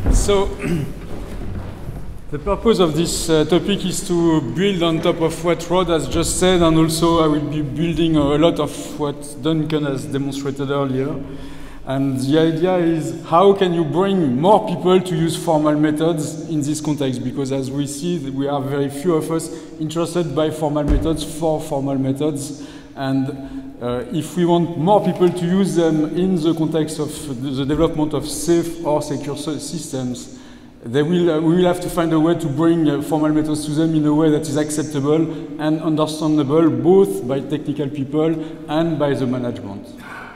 So, the purpose of this topic is to build on top of what Rod has just said, and also I will be building a lot of what Duncan has demonstrated earlier. And the idea is, how can you bring more people to use formal methods in this context? Because as we see, we are very few of us interested by formal methods for formal methods. And if we want more people to use them in the context of the development of safe or secure systems, we will have to find a way to bring formal methods to them in a way that is acceptable and understandable both by technical people and by the management.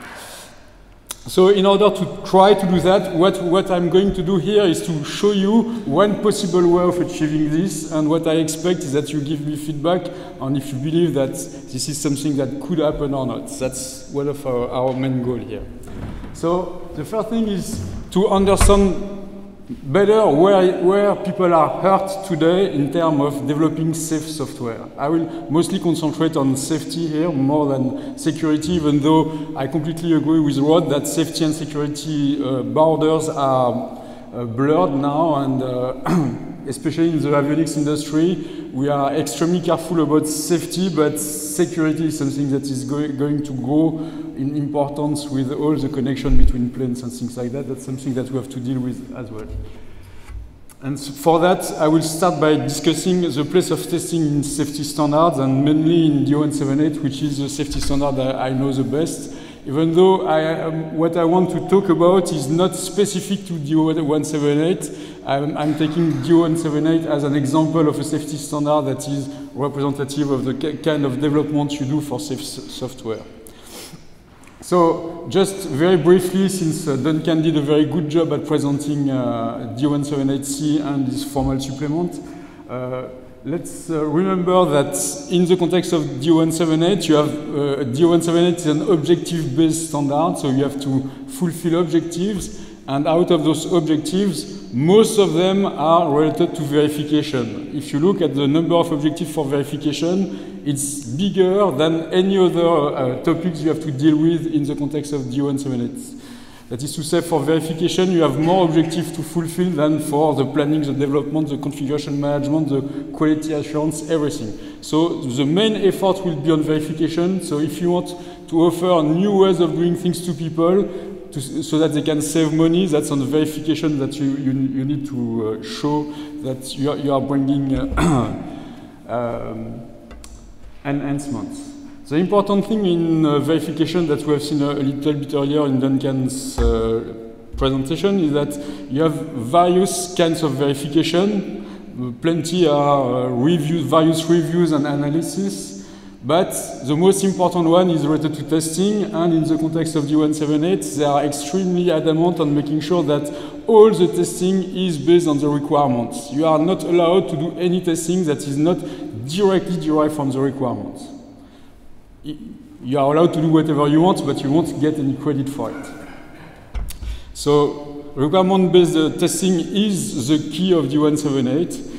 So in order to try to do that, what I'm going to do here is to show you one possible way of achieving this, and what I expect is that you give me feedback on if you believe that this is something that could happen or not. That's one of our main goal here. So the first thing is to understand better where people are hurt today in terms of developing safe software. I will mostly concentrate on safety here more than security, even though I completely agree with Rod that safety and security borders are blurred now, and especially in the avionics industry, we are extremely careful about safety, but security is something that is going to grow in importance with all the connection between planes and things like that. That's something that we have to deal with as well. And for that, I will start by discussing the place of testing in safety standards, and mainly in DO-178, which is the safety standard that I know the best. Even though what I want to talk about is not specific to DO-178, I'm taking DO-178 as an example of a safety standard that is representative of the kind of development you do for safe software. So, just very briefly, since Duncan did a very good job at presenting DO-178C and this formal supplement, let's remember that in the context of DO-178, you have DO-178 is an objective-based standard, so you have to fulfill objectives, and out of those objectives, most of them are related to verification. If you look at the number of objectives for verification, it's bigger than any other topics you have to deal with in the context of DO-178. That is to say, for verification, you have more objectives to fulfill than for the planning, the development, the configuration management, the quality assurance, everything. So the main effort will be on verification. So if you want to offer new ways of doing things to people so that they can save money, that's on the verification that you need to show that you are bringing enhancements. The important thing in verification that we have seen a little bit earlier in Duncan's presentation is that you have various kinds of verification. Plenty are various reviews and analysis, but the most important one is related to testing, and in the context of DO-178, they are extremely adamant on making sure that all the testing is based on the requirements. You are not allowed to do any testing that is not directly derived from the requirements. You are allowed to do whatever you want, but you won't get any credit for it. So requirement-based testing is the key of DO-178.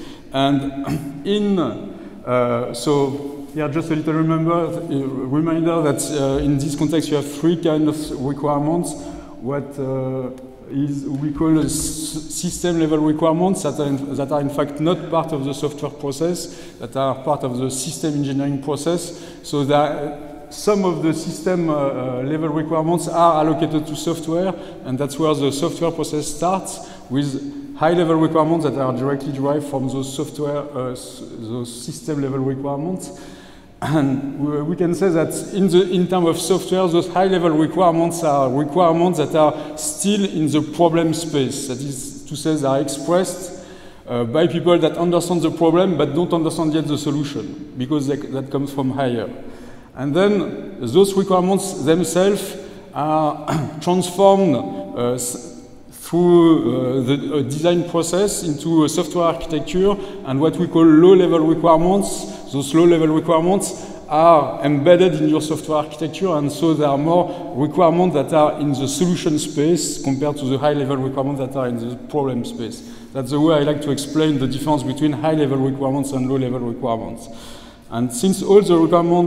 And so here just a little reminder that in this context you have three kinds of requirements. What we call system-level requirements that are in fact not part of the software process, that are part of the system engineering process. So that some of the system level requirements are allocated to software, and that's where the software process starts with high-level requirements that are directly derived from those software, those system-level requirements. And we can say that in terms of software, those high-level requirements are requirements that are still in the problem space. That is to say, they are expressed by people that understand the problem but don't understand yet the solution, because that comes from higher. And then those requirements themselves are transformed through the design process into a software architecture, and what we call low-level requirements. Those low-level requirements are embedded in your software architecture, and so there are more requirements that are in the solution space compared to the high-level requirements that are in the problem space. That's the way I like to explain the difference between high-level requirements and low-level requirements. And since all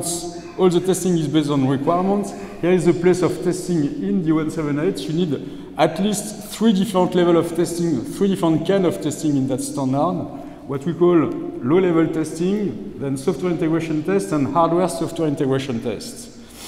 the testing is based on requirements, here is the place of testing in DO-178. You need at least 3 different levels of testing, 3 different kinds of testing in that standard, what we call low-level testing, then software integration test, and hardware software integration tests.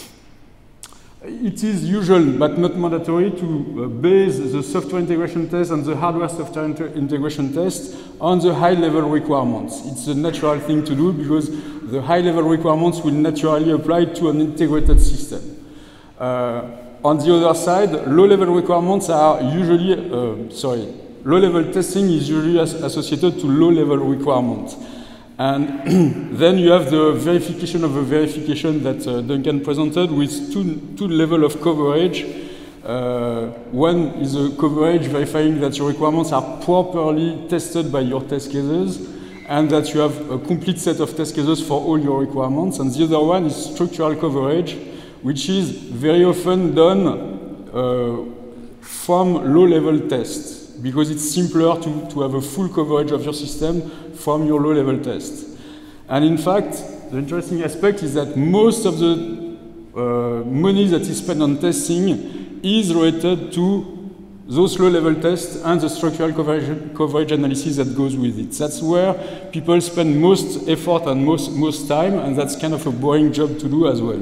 It is usual, but not mandatory, to base the software integration test and the hardware software integration test on the high-level requirements. It's a natural thing to do because the high-level requirements will naturally apply to an integrated system. On the other side, low-level requirements are usually, low-level testing is usually associated to low-level requirements. And then you have the verification of a verification that Duncan presented with two levels of coverage. One is a coverage verifying that your requirements are properly tested by your test cases and that you have a complete set of test cases for all your requirements. And the other one is structural coverage, which is very often done from low-level tests, because it's simpler to have a full coverage of your system from your low-level test. And in fact, the interesting aspect is that most of the money that is spent on testing is related to those low-level tests and the structural coverage analysis that goes with it. That's where people spend most effort and most time, and that's kind of a boring job to do as well.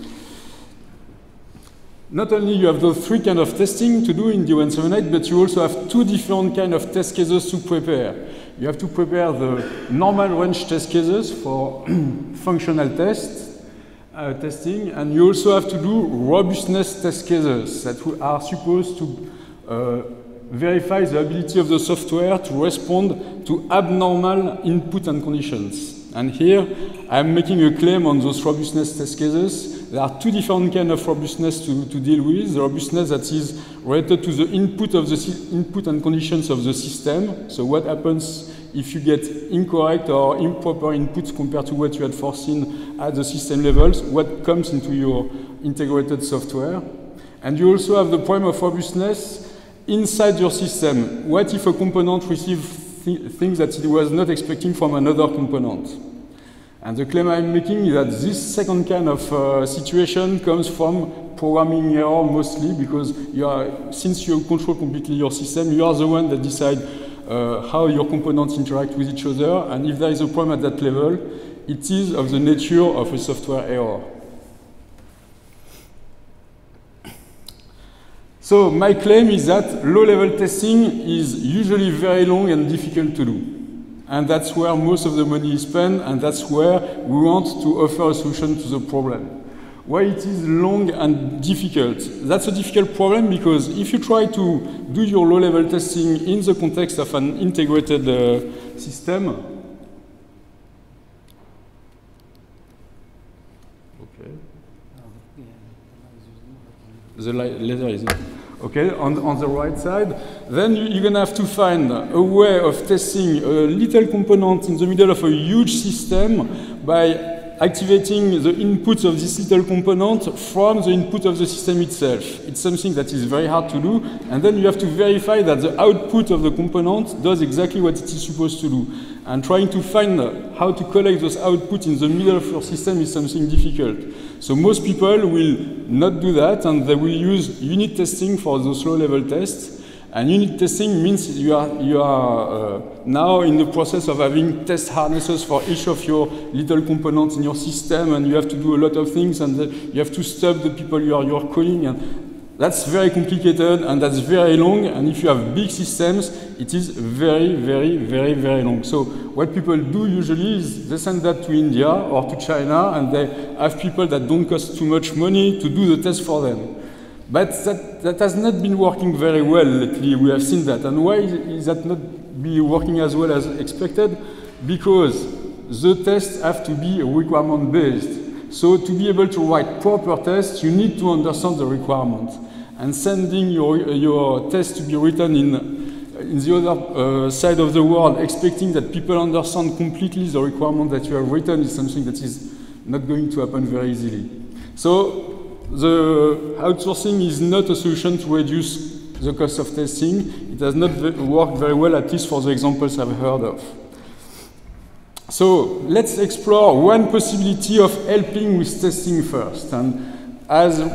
Not only you have those 3 kinds of testing to do in D178, but you also have 2 different kinds of test cases to prepare. You have to prepare the normal range test cases for functional testing, and you also have to do robustness test cases that are supposed to verify the ability of the software to respond to abnormal input and conditions. And here, I'm making a claim on those robustness test cases. There are 2 different kinds of robustness to deal with. The robustness that is related to the input and conditions of the system. So what happens if you get incorrect or improper inputs compared to what you had foreseen at the system levels, what comes into your integrated software. And you also have the problem of robustness inside your system. What if a component receives things that it was not expecting from another component? And the claim I'm making is that this second kind of situation comes from programming error mostly, because since you control completely your system, you are the one that decide how your components interact with each other, and if there is a problem at that level, it is of the nature of a software error. So my claim is that low-level testing is usually very long and difficult to do. And that's where most of the money is spent, and that's where we want to offer a solution to the problem. Why it is long and difficult? That's a difficult problem because if you try to do your low-level testing in the context of an integrated system, okay. The laser is okay, on the right side, then you're going to have to find a way of testing a little component in the middle of a huge system by activating the inputs of this little component from the input of the system itself. It's something that is very hard to do, and then you have to verify that the output of the component does exactly what it is supposed to do. And trying to find how to collect those outputs in the middle of your system is something difficult. So most people will not do that, and they will use unit testing for those low-level tests. And unit testing means you are now in the process of having test harnesses for each of your little components in your system, and you have to do a lot of things, and you have to stop the people you are calling. And that's very complicated, and that's very long, and if you have big systems, it is very, very, very, very long. So what people do usually is they send that to India or to China, and they have people that don't cost too much money to do the test for them. But that has not been working very well lately. We have seen that. And why is that not be working as well as expected? Because the tests have to be requirement-based. So to be able to write proper tests, you need to understand the requirement. And sending your test to be written in the other side of the world, expecting that people understand completely the requirement that you have written, is something that is not going to happen very easily. So the outsourcing is not a solution to reduce the cost of testing. It has not worked very well, at least for the examples I've heard of. So let's explore one possibility of helping with testing first. And as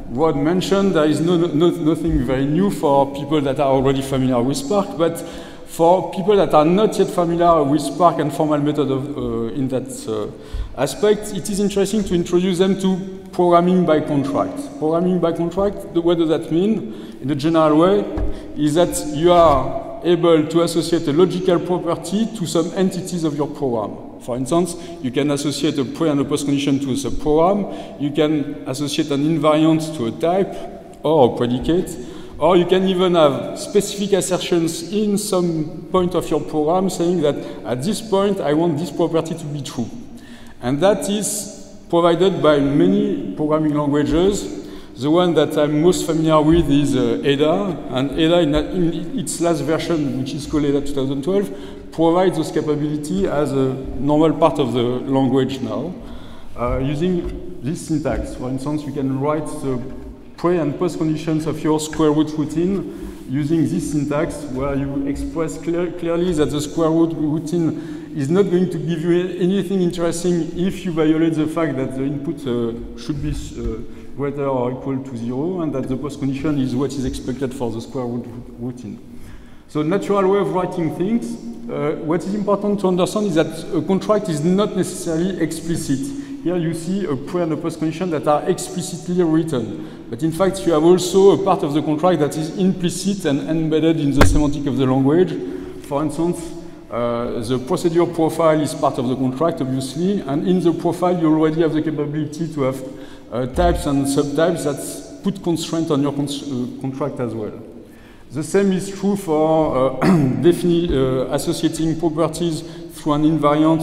Rod mentioned, there is nothing very new for people that are already familiar with Spark, but for people that are not yet familiar with Spark and formal method in that aspect, it is interesting to introduce them to programming by contract. Programming by contract, what does that mean? In a general way, is that you are able to associate a logical property to some entities of your program. For instance, you can associate a pre and a post condition to a subprogram. You can associate an invariant to a type or a predicate. Or you can even have specific assertions in some point of your program saying that at this point I want this property to be true. And that is provided by many programming languages. The one that I'm most familiar with is Ada, and Ada in its last version, which is called Ada 2012, provides this capability as a normal part of the language now, using this syntax. For instance, you can write the pre and post conditions of your square root routine using this syntax, where you express clearly that the square root routine is not going to give you anything interesting if you violate the fact that the input should be greater or equal to 0, and that the post condition is what is expected for the square root routine. So natural way of writing things. What is important to understand is that a contract is not necessarily explicit. Here you see a pre and a post condition that are explicitly written. But in fact, you have also a part of the contract that is implicit and embedded in the semantic of the language. For instance, the procedure profile is part of the contract, obviously, and in the profile you already have the capability to have types and subtypes that put constraint on your contract as well. The same is true for associating properties through an invariant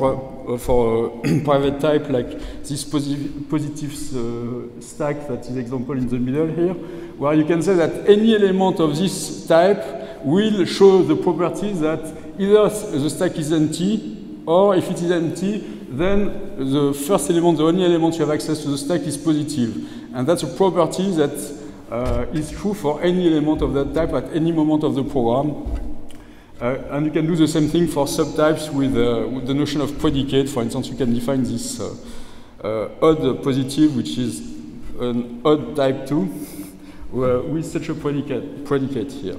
for a private type, like this positive stack that is example in the middle here, where you can say that any element of this type will show the property that either the stack is empty, or if it is empty, then the first element, the only element you have access to the stack is positive. And that's a property that is true for any element of that type at any moment of the program. And you can do the same thing for subtypes with the notion of predicate. For instance, you can define this odd positive, which is an odd type 2, with such a predicate here.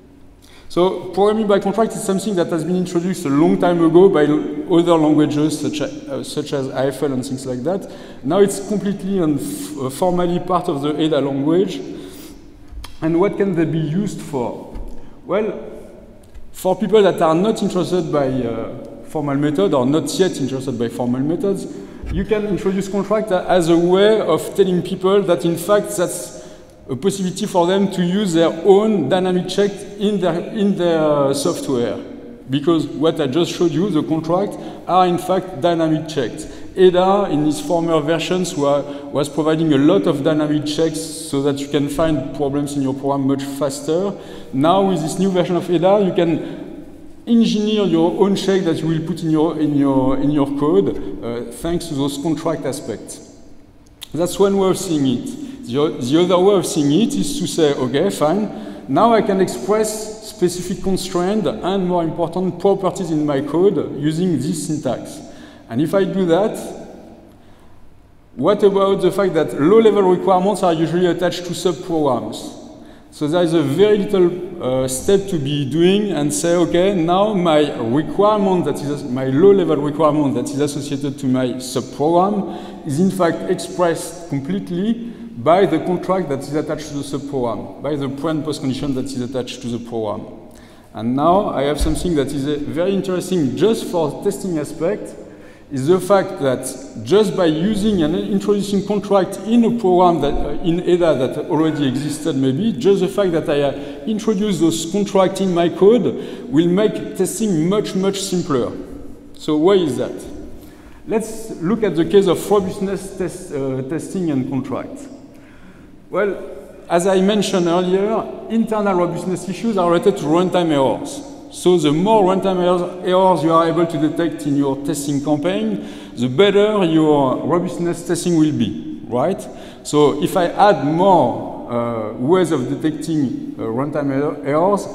So programming by contract is something that has been introduced a long time ago by other languages such as AFL and things like that. Now it's completely and formally part of the Ada language. And what can they be used for? Well, for people that are not interested by formal method or not yet interested by formal methods, you can introduce contract as a way of telling people that in fact that's a possibility for them to use their own dynamic check in their software. Because what I just showed you, the contracts, are in fact dynamic checked. Ada, in its former versions, was providing a lot of dynamic checks so that you can find problems in your program much faster. Now, with this new version of Ada, you can engineer your own check that you will put in your code, thanks to those contract aspects. That's one way of seeing it. The other way of seeing it is to say, okay, fine, now I can express specific constraints and, more important, properties in my code using this syntax. And if I do that, what about the fact that low-level requirements are usually attached to subprograms? So there is a very little step to be doing and say, okay, now my requirement, that is my low-level requirement that is associated to my subprogram, is in fact expressed completely by the contract that is attached to the subprogram, by the pre and post condition that is attached to the program. And now I have something that is very interesting just for testing aspect, is the fact that just by using and introducing contract in a program that in Ada that already existed maybe, just the fact that I introduce those contracts in my code will make testing much, much simpler. So why is that? Let's look at the case of robustness testing and contract. Well, as I mentioned earlier, internal robustness issues are related to runtime errors. So the more runtime errors you are able to detect in your testing campaign, the better your robustness testing will be, right? So if I add more ways of detecting runtime errors,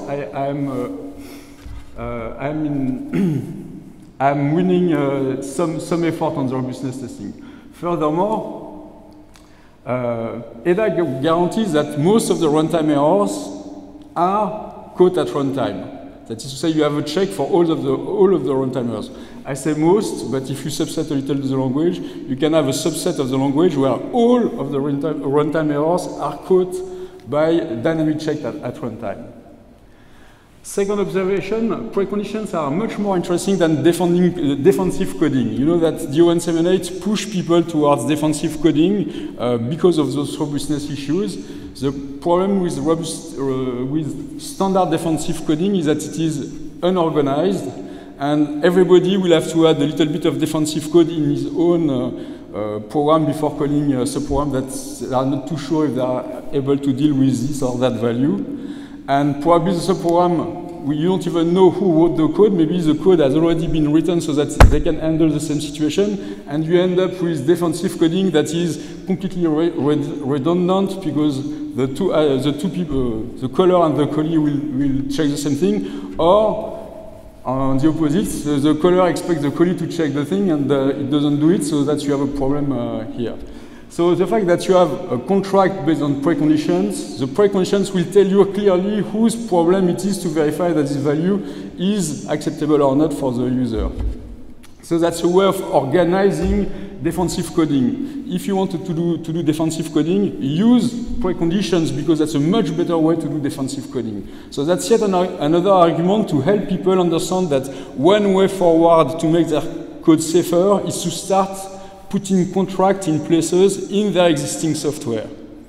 I'm winning some effort on the robustness testing. Furthermore, EDA guarantees that most of the runtime errors are caught at runtime. That is to say, you have a check for all of the runtime errors. I say most, but if you subset a little the language, you can have a subset of the language where all of the runtime errors are caught by dynamic check at runtime. Second observation, preconditions are much more interesting than defensive coding. You know that DO178 push people towards defensive coding because of those robustness issues. The problem with standard defensive coding is that it is unorganized, and everybody will have to add a little bit of defensive code in his own program before calling a subprogram that they are not too sure if they are able to deal with this or that value. And probably the subprogram, you don't even know who wrote the code. Maybe the code has already been written so that they can handle the same situation, and you end up with defensive coding that is completely redundant because the two people, the caller and the callee, will check the same thing, or on the opposite, the caller expects the callee to check the thing and it doesn't do it, so that you have a problem here. So the fact that you have a contract based on preconditions, the preconditions will tell you clearly whose problem it is to verify that this value is acceptable or not for the user. So that's a way of organizing defensive coding. If you want to do defensive coding, use preconditions because that's a much better way to do defensive coding. So that's yet another argument to help people understand that one way forward to make their code safer is to start putting contracts in places in their existing software.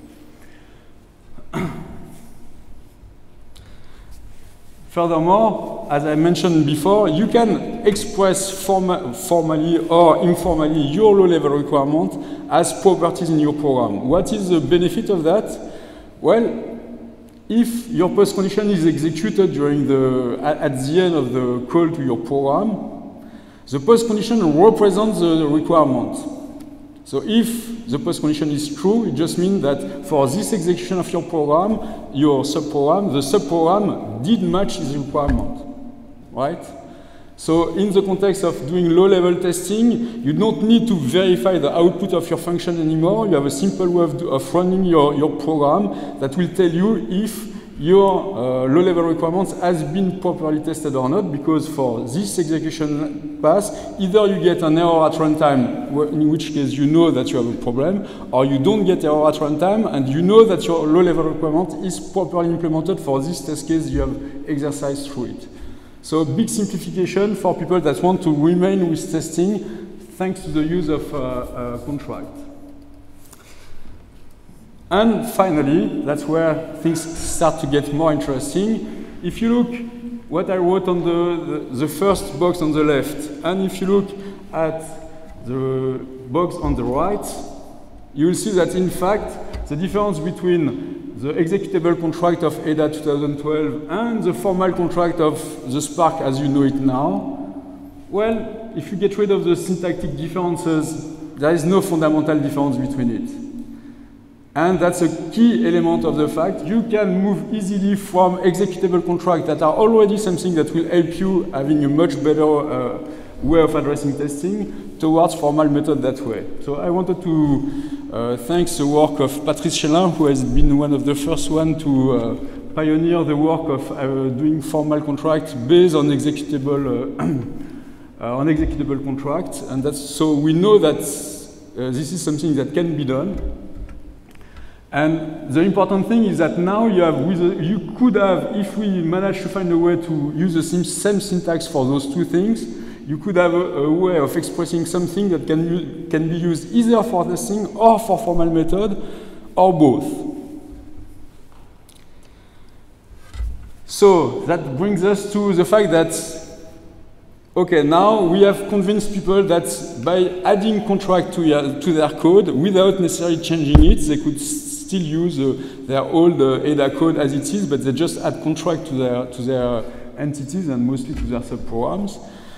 Furthermore, as I mentioned before, you can express formally or informally your low-level requirement as properties in your program. What is the benefit of that? Well, if your post condition is executed at the end of the call to your program, the post condition represents the requirement. So if the post condition is true, it just means that for this execution of your program, your subprogram, the subprogram did match this requirement, right? So in the context of doing low-level testing, you don't need to verify the output of your function anymore. You have a simple way of running your program that will tell you if your low-level requirements has been properly tested or not, because for this execution pass, either you get an error at runtime, in which case you know that you have a problem, or you don't get error at runtime, and you know that your low-level requirement is properly implemented for this test case you have exercised through it. So big simplification for people that want to remain with testing, thanks to the use of contract. And finally, that's where things start to get more interesting. If you look what I wrote on the first box on the left, and if you look at the box on the right, you will see that in fact, the difference between the executable contract of EDA 2012 and the formal contract of the Spark as you know it now, well, if you get rid of the syntactic differences, there is no fundamental difference between it. And that's a key element of the fact you can move easily from executable contracts that are already something that will help you having a much better way of addressing testing towards formal method that way. So I wanted to thank the work of Patrice Chélin, who has been one of the first ones to pioneer the work of doing formal contracts based on executable contracts. And that's, so we know that this is something that can be done. And the important thing is that now you could have, if we manage to find a way to use the same syntax for those two things, you could have a way of expressing something that can be used either for testing or for formal method, or both. So that brings us to the fact that, okay, now we have convinced people that by adding contract to their code, without necessarily changing it, they could still use their old EDA code as it is, but they just add contract to their entities and mostly to their subprograms.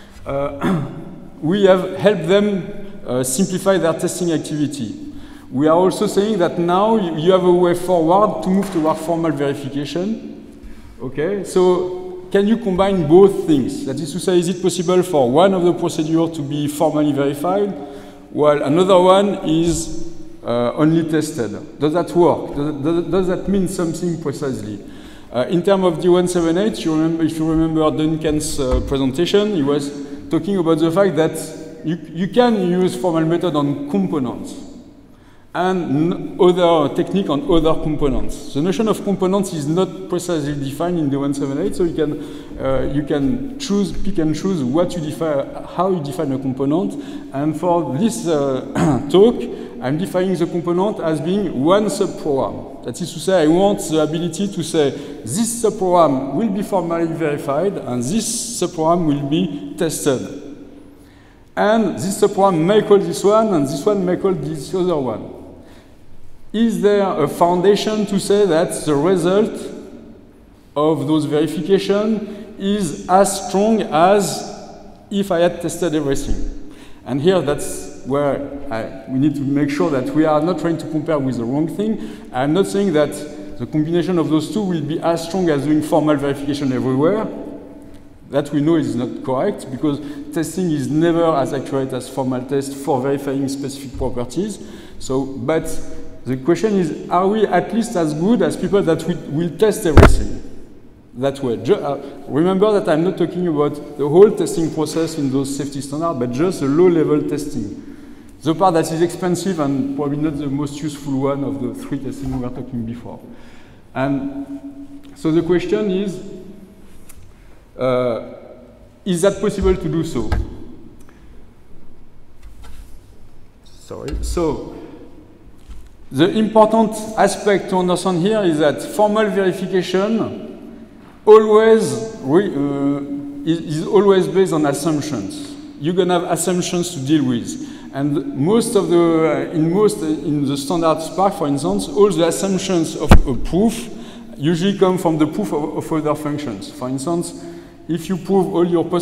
We have helped them simplify their testing activity. We are also saying that now you have a way forward to move toward formal verification. Okay, so can you combine both things? That is to say, is it possible for one of the procedures to be formally verified, while another one is only tested. Does that work? Does that mean something precisely? In terms of D178, if you remember Duncan's presentation, he was talking about the fact that you can use formal method on components and other technique on other components. The notion of components is not precisely defined in D178, so you can pick and choose what you define, how you define a component. And for this talk, I'm defining the component as being one subprogram. That is to say, I want the ability to say this subprogram will be formally verified and this subprogram will be tested. And this subprogram may call this one and this one may call this other one. Is there a foundation to say that the result of those verifications is as strong as if I had tested everything? And here, that's where we need to make sure that we are not trying to compare with the wrong thing. I'm not saying that the combination of those two will be as strong as doing formal verification everywhere. That we know is not correct, because testing is never as accurate as formal test for verifying specific properties. But the question is, are we at least as good as people that will test everything that way? Remember that I'm not talking about the whole testing process in those safety standards, but just the low-level testing. The part that is expensive and probably not the most useful one of the three testing we were talking before. And so the question is that possible to do so? Sorry. So the important aspect to understand here is that formal verification is always based on assumptions. You're going to have assumptions to deal with. And most of in the standard Spark, for instance, all the assumptions of a proof usually come from the proof of other functions. For instance, if you prove all your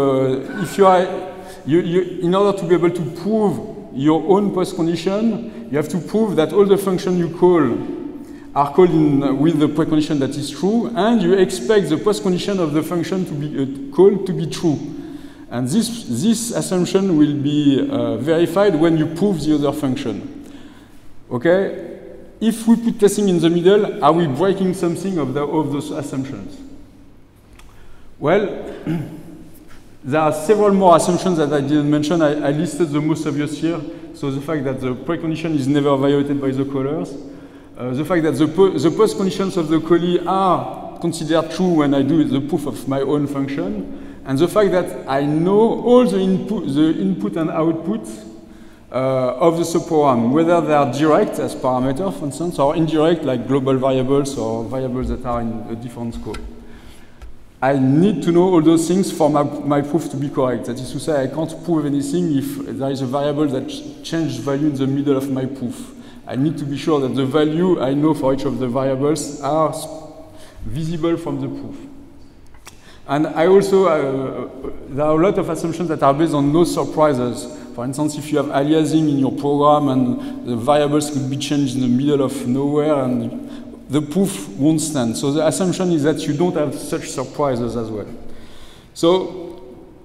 in order to be able to prove your own post condition, you have to prove that all the functions you call are called with the precondition that is true, and you expect the post condition of the function to be called to be true. And this assumption will be verified when you prove the other function. Okay? If we put testing in the middle, are we breaking something of those assumptions? Well, there are several more assumptions that I didn't mention. I listed the most obvious here. So the fact that the precondition is never violated by the callers. The fact that the post conditions of the callee are considered true when I do the proof of my own function. And the fact that I know all the input and output of the subprogram, whether they are direct as parameters, for instance, or indirect like global variables or variables that are in a different scope. I need to know all those things for my proof to be correct. That is to say, I can't prove anything if there is a variable that changes value in the middle of my proof. I need to be sure that the value I know for each of the variables are visible from the proof. And I also, there are a lot of assumptions that are based on no surprises. For instance, if you have aliasing in your program and the variables could be changed in the middle of nowhere, and the proof won't stand. So the assumption is that you don't have such surprises as well. So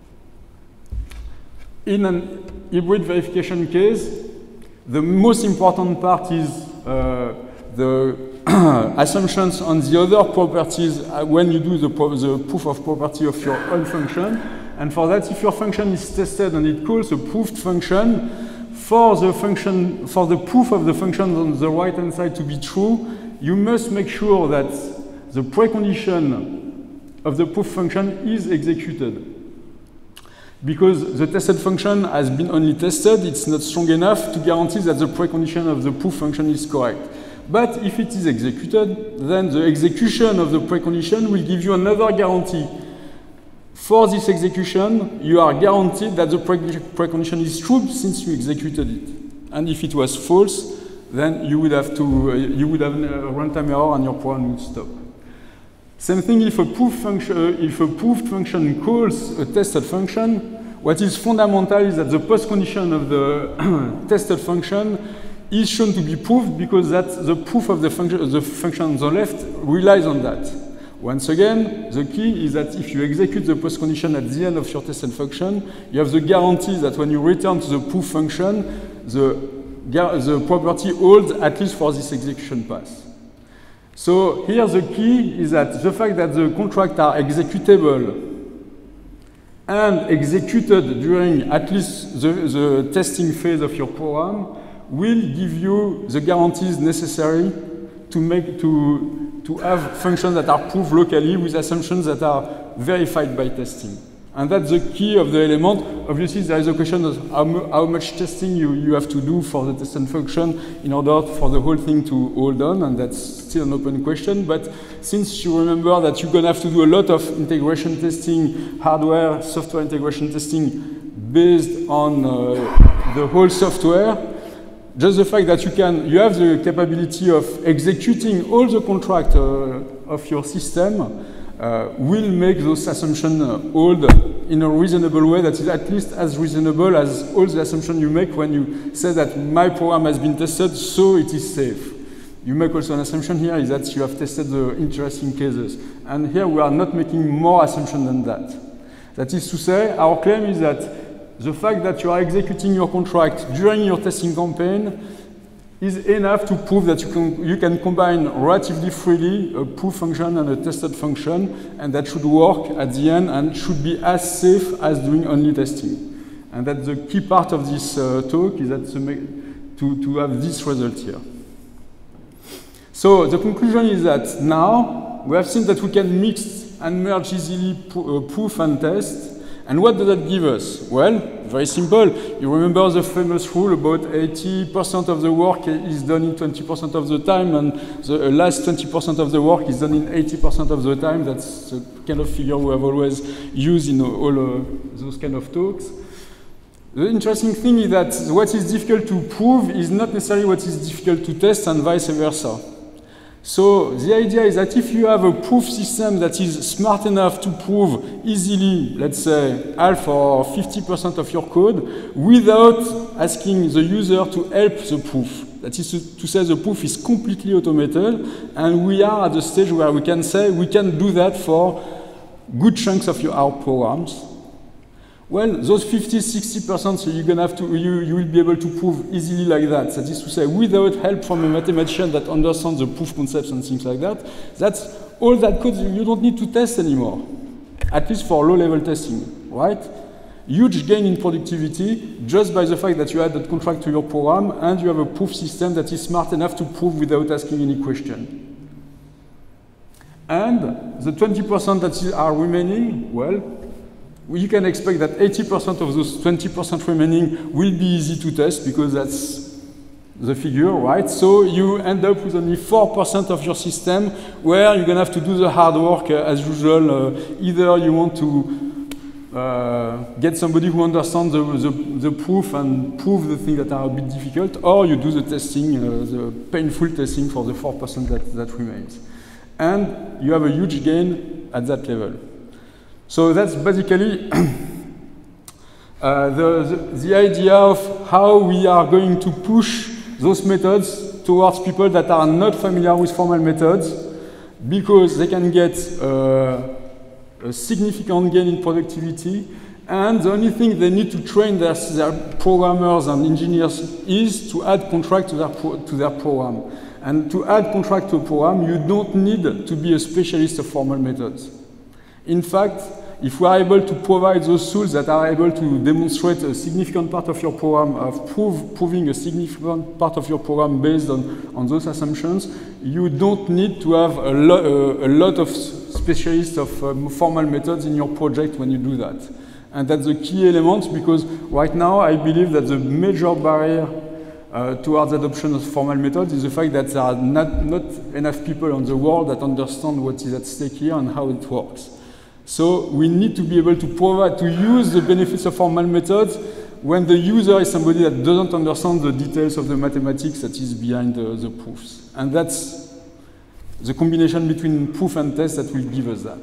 in an hybrid verification case, the most important part is the assumptions on the other properties when you do the proof of property of your own function. And for that, if your function is tested and it calls a proofed function, for the proof of the function on the right-hand side to be true, you must make sure that the precondition of the proof function is executed. Because the tested function has been only tested, it's not strong enough to guarantee that the precondition of the proof function is correct. But if it is executed, then the execution of the precondition will give you another guarantee. For this execution, you are guaranteed that the precondition is true since you executed it. And if it was false, then you would have a runtime error and your program would stop. Same thing if a proofed function calls a tested function, what is fundamental is that the post condition of the tested function is shown to be proved because that the proof of the function on the left relies on that. Once again, the key is that if you execute the post condition at the end of your tested function, you have the guarantee that when you return to the proof function, the the property holds at least for this execution path. So here the key is that the fact that the contracts are executable and executed during at least the testing phase of your program will give you the guarantees necessary to have functions that are proved locally with assumptions that are verified by testing. And that's the key of the element. Obviously, there is a question of how much testing you have to do for the test and function in order for the whole thing to hold on, and that's still an open question. But since you remember that you're going to have to do a lot of integration testing, hardware, software integration testing based on the whole software, just the fact that you have the capability of executing all the contract of your system will make those assumptions hold in a reasonable way that is at least as reasonable as all the assumptions you make when you say that my program has been tested, so it is safe. You make also an assumption here is that you have tested the interesting cases. And here we are not making more assumptions than that. That is to say, our claim is that the fact that you are executing your contract during your testing campaign is enough to prove that you can combine relatively freely a proof function and a tested function, and that should work at the end and should be as safe as doing only testing. And that's the key part of this talk, is that to have this result here. So the conclusion is that now we have seen that we can mix and merge easily proof and test. And what does that give us? Well, very simple. You remember the famous rule about 80% of the work is done in 20% of the time, and the last 20% of the work is done in 80% of the time. That's the kind of figure we have always used in all those kind of talks. The interesting thing is that what is difficult to prove is not necessarily what is difficult to test, and vice versa. So the idea is that if you have a proof system that is smart enough to prove easily, let's say, half or 50% of your code, without asking the user to help the proof, that is to say the proof is completely automated, and we are at the stage where we can say we can do that for good chunks of our programs. Well, those 50–60%, so you're gonna have to, you will be able to prove easily like that. That is to say, without help from a mathematician that understands the proof concepts and things like that. That's all that code you don't need to test anymore, at least for low-level testing, right? Huge gain in productivity just by the fact that you add that contract to your program and you have a proof system that is smart enough to prove without asking any question. And the 20% that are remaining, well, you can expect that 80% of those 20% remaining will be easy to test because that's the figure, right? So you end up with only 4% of your system where you're going to have to do the hard work as usual. Either you want to get somebody who understands the proof and prove the things that are a bit difficult, or you do the testing, the painful testing for the 4% that remains. And you have a huge gain at that level. So that's basically the idea of how we are going to push those methods towards people that are not familiar with formal methods, because they can get a significant gain in productivity, and the only thing they need to train their programmers and engineers is to add contract to their program. And to add contract to a program, you don't need to be a specialist of formal methods. In fact, if we are able to provide those tools that are able to demonstrate a significant part of your program, proving a significant part of your program based on those assumptions, you don't need to have a lot of specialists of formal methods in your project when you do that. And that's the key element, because right now I believe that the major barrier towards adoption of formal methods is the fact that there are not enough people on the world that understand what is at stake here and how it works. So we need to be able to use the benefits of formal methods when the user is somebody that doesn't understand the details of the mathematics that is behind the proofs. And that's the combination between proof and test that will give us that.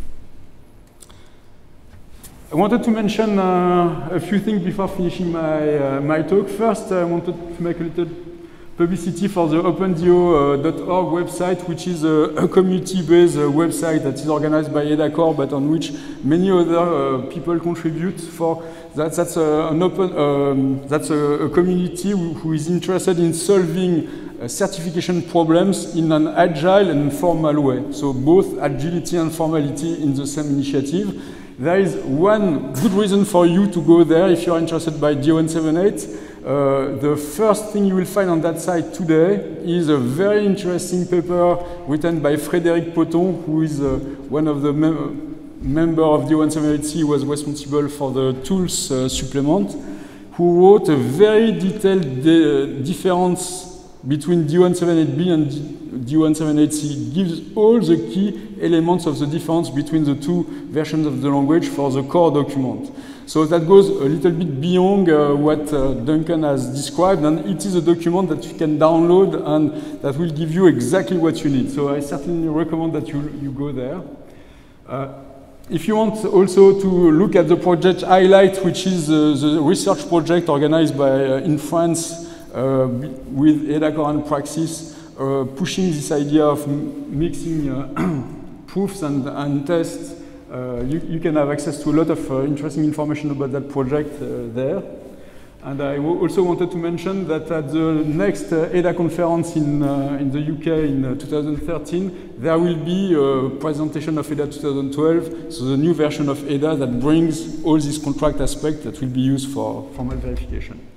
I wanted to mention a few things before finishing my talk. First, I wanted to make a little publicity for the OpenDO.org website, which is a community-based website that is organized by EDACORE, but on which many other people contribute. That's a community who is interested in solving certification problems in an agile and formal way. So both agility and formality in the same initiative. There is one good reason for you to go there if you're interested by DO178. The first thing you will find on that site today is a very interesting paper written by Frédéric Poton, who is one of the members of DO178C, who was responsible for the tools supplement, who wrote a very detailed difference between D178B and D178C. It gives all the key elements of the difference between the two versions of the language for the core document. So that goes a little bit beyond what Duncan has described, and it is a document that you can download and that will give you exactly what you need. So I certainly recommend that you go there. If you want also to look at the project Highlight, which is the research project organized by, in France, with EDACORE and Praxis, pushing this idea of mixing proofs and tests, you can have access to a lot of interesting information about that project there. And I also wanted to mention that at the next EDA conference in the UK in 2013, there will be a presentation of EDA 2012, so the new version of EDA that brings all these contract aspects that will be used for formal verification.